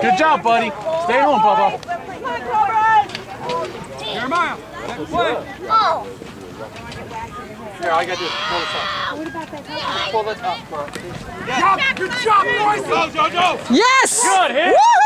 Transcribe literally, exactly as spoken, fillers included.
Good job, buddy. Stay home, Bubba. Come on, Cobras! Jeremiah, next play. Oh! Here, all I gotta do is pull this up. What about that top? Pull this up, bro. Good job, good job, boys! Go, go, go! Yes! Good hit! Woo!